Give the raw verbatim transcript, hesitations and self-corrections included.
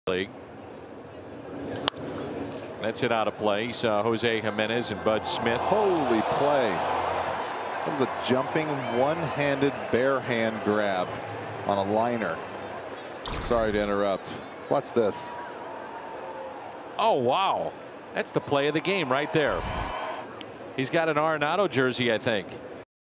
League. That's hit out of play. You saw Jose Jimenez and Bud Smith. Holy play. That was a jumping one-handed bare hand grab on a liner. Sorry to interrupt. What's this? Oh, wow. That's the play of the game right there. He's got an Arenado jersey, I think.